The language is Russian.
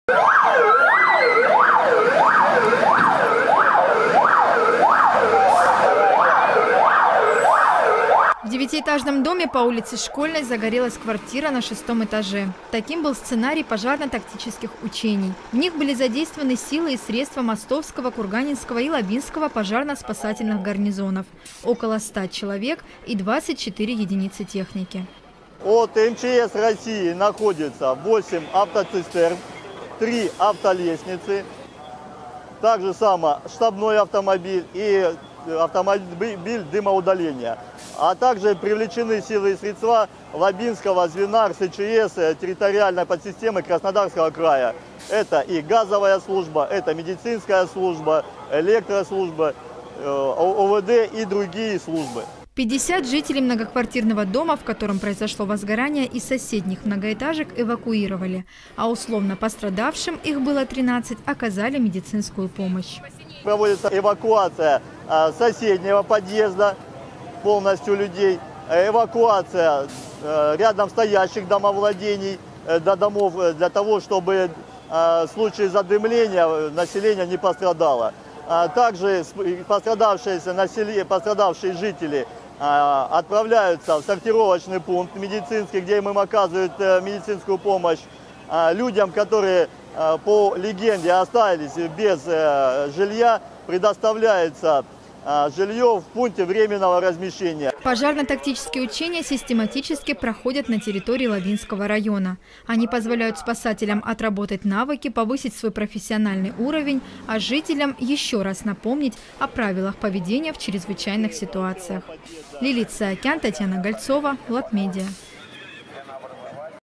В девятиэтажном доме по улице Школьной загорелась квартира на 6-м этаже. Таким был сценарий пожарно-тактических учений. В них были задействованы силы и средства Мостовского, Курганинского и Лабинского пожарно-спасательных гарнизонов. Около 100 человек и 24 единицы техники. От МЧС России находится 8 автоцистерн, 3 автолестницы, также само штабной автомобиль и автомобиль дымоудаления. А также привлечены силы и средства Лабинского звена РСЧС территориальной подсистемы Краснодарского края. Это и газовая служба, это медицинская служба, электрослужба, ОВД и другие службы. 50 жителей многоквартирного дома, в котором произошло возгорание, из соседних многоэтажек эвакуировали. А условно пострадавшим, их было 13, оказали медицинскую помощь. Проводится эвакуация соседнего подъезда, полностью людей, эвакуация рядом стоящих домовладений до домов, для того, чтобы в случае задымления население не пострадало. Также пострадавшие жители отправляются в сортировочный пункт медицинский, где им оказывают медицинскую помощь. Людям, которые по легенде остались без жилья, предоставляется жилье в пункте временного размещения. Пожарно-тактические учения систематически проходят на территории Лабинского района. Они позволяют спасателям отработать навыки, повысить свой профессиональный уровень, а жителям еще раз напомнить о правилах поведения в чрезвычайных ситуациях. Лилит Саакян, Татьяна Гольцова, Латмедиа.